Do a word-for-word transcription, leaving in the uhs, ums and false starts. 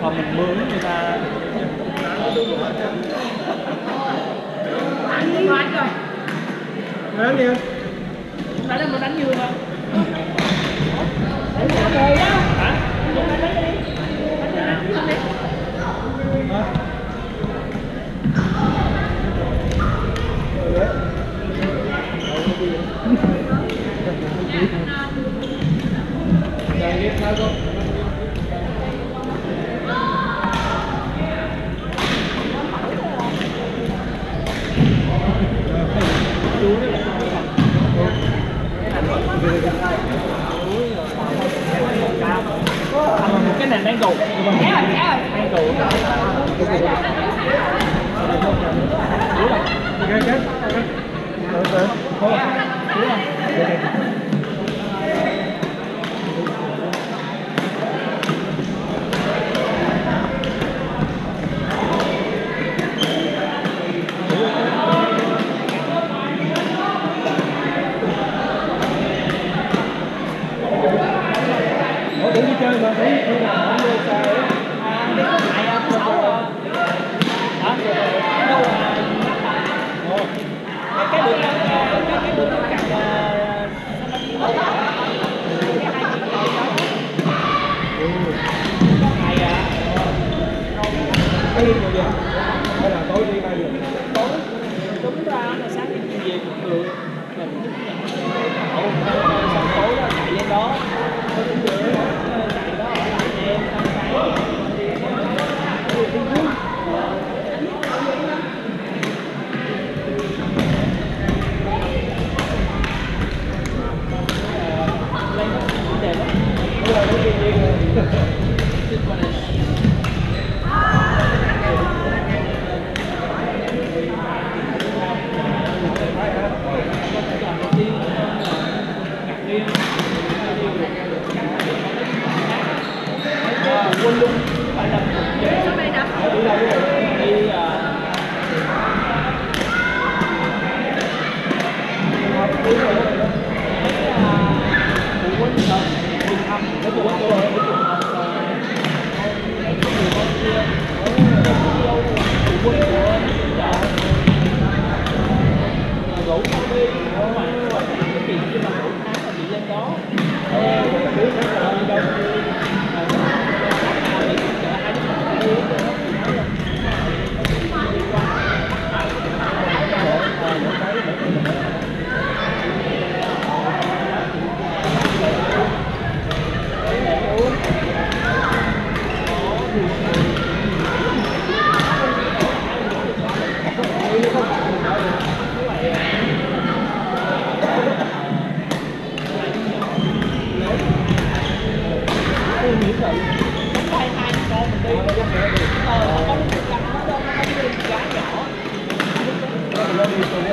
còn mình mướn người ta. Anh có anh rồi. Đánh đi. Phải là mình đánh dưa thôi. Hả? Cái này đang gục. Kéo rồi, kéo rồi. Đang gục. Cái cái. Từ từ. Thôi. Đúng không? Đi chơi mà thấy đi làm không đi sao á. À, đi có lại thứ sáu rồi. Hả? Đâu mà cái cái đường cái cái cái đường cặp cái hai ngày à. Cái đi nhiều giờ? Hay là tối đi bao giờ? Tối đúng ra là sáng đi về cũng được. Mình ổ xong tối đó chạy lên đó. Có cũng được. Chạy đó ở lại em xong cái đi vui. Quên luôn phải làm sao đây nè đi đâu rồi đi phụ huynh rồi đi thăm cái phụ huynh rồi đi cùng học phụ huynh của chợ rủ con đi mà cái chuyện như mà rủ tháng là chị lên đó biết hết rồi đi đâu Hãy subscribe cho kênh Ghiền Mì Gõ để không bỏ lỡ những video hấp dẫn.